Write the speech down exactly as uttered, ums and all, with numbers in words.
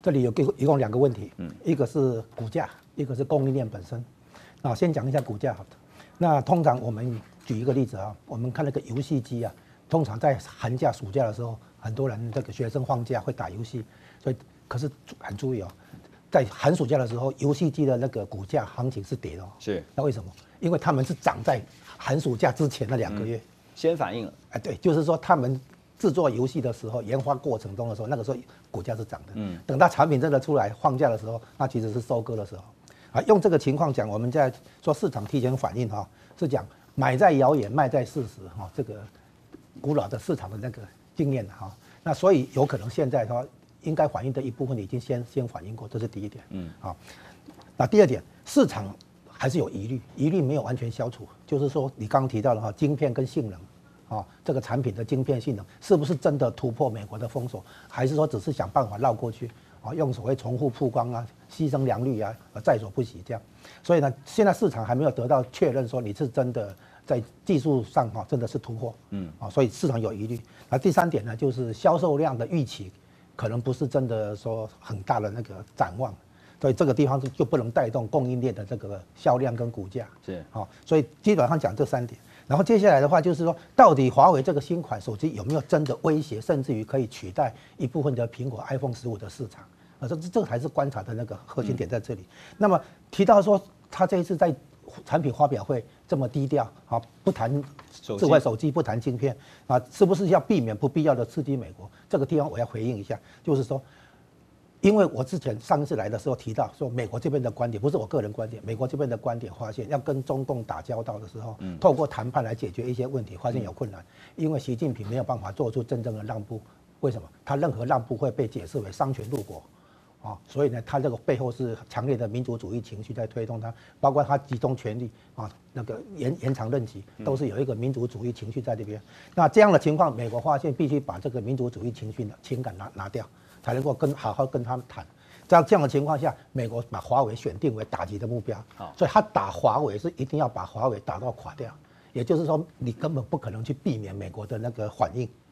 这里有一一共两个问题，嗯，一个是股价，一个是供应链本身。啊，先讲一下股价好的。那通常我们举一个例子啊，我们看那个游戏机啊，通常在寒假、暑假的时候，很多人这个学生放假会打游戏，所以可是很注意哦，在寒暑假的时候，游戏机的那个股价行情是跌的哦。 是， 那为什么？因为他们是涨在寒暑假之前那两个月，嗯、 先反应了。 哎，对，就是说他们制作游戏的时候，研发过程中的时候，那个时候股价是涨的。嗯，等到产品真的出来放假的时候，那其实是收割的时候。啊，用这个情况讲，我们在说市场提前反应哈，是讲买在谣言，卖在事实哈，这个古老的市场的那个经验哈。那所以有可能现在说应该反映的一部分已经先先反映过，这是第一点。嗯，好。那第二点，市场还是有疑虑，疑虑没有完全消除，就是说你刚刚提到的哈，晶片跟性能，啊，这个产品的晶片性能是不是真的突破美国的封锁，还是说只是想办法绕过去？啊，用所谓重复曝光啊，牺牲良率啊，在所不惜这样。所以呢，现在市场还没有得到确认说你是真的在技术上哈、啊、真的是突破，嗯，啊，所以市场有疑虑。那第三点呢，就是销售量的预期可能不是真的说很大的那个展望，所以这个地方就不能带动供应链的这个销量跟股价，是，好，所以基本上讲这三点。然后接下来的话就是说，到底华为这个新款手机有没有真的威胁，甚至于可以取代一部分的苹果 iPhone 十五的市场？啊，这这个才是观察的那个核心点在这里。嗯、那么提到说，他这一次在产品发表会这么低调，啊，不谈智慧手机，不谈晶片，啊，是不是要避免不必要的刺激美国？这个地方我要回应一下，就是说。因为我之前上一次来的时候提到说，美国这边的观点不是我个人观点，美国这边的观点发现，要跟中共打交道的时候，嗯，透过谈判来解决一些问题，发现有困难，因为习近平没有办法做出真正的让步。为什么？他任何让步会被解释为丧权入国，啊，所以呢，他这个背后是强烈的民族主义情绪在推动他，包括他集中权力啊，那个延延长任期，都是有一个民族主义情绪在这边。那这样的情况，美国发现必须把这个民族主义情绪的情感拿拿掉。才能够跟好好跟他们谈，在这样的情况下，美国把华为选定为打击的目标，所以他打华为是一定要把华为打到垮掉，也就是说，你根本不可能去避免美国的那个反应。